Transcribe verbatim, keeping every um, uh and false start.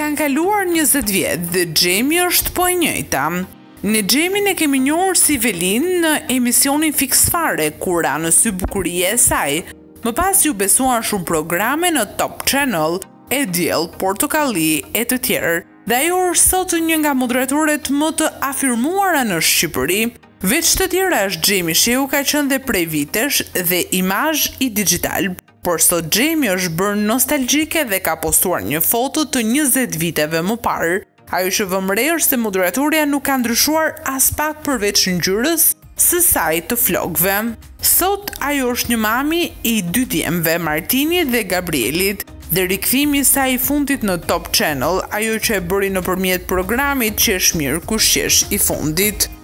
kanë kaluar njëzet vjet dhe Xhemi është po e njëjta. Në Xhemin e kemi njohur si Velin në emisionin Fiksfare, kur ra në sy bukuria e saj. Më pas ju besuan shumë programe në Top Channel, e Diell, Portokalli e të tjerë, dhe ajo është sot një nga moderatorët më të afirmuara në Shqipëri. Veç të tjera është Xhemi Shehu ka qenë dhe prej vitesh dhe imazh i digital, por sot Xhemi është bërë nostalgjike dhe ka postuar një foto të njëzet viteve më parë. Ajo që vëmë re është se moderatorja nuk ka ndryshuar as pak përveç ngjyrës së saj të flokëve. Sot ajo është një mami i dy djemve, Martinit dhe Gabrielit, dhe rikthimi i saj i fundit në Top Channel, ajo që e bëri nëpërmjet programit Qesh mirë kush qesh i fundit.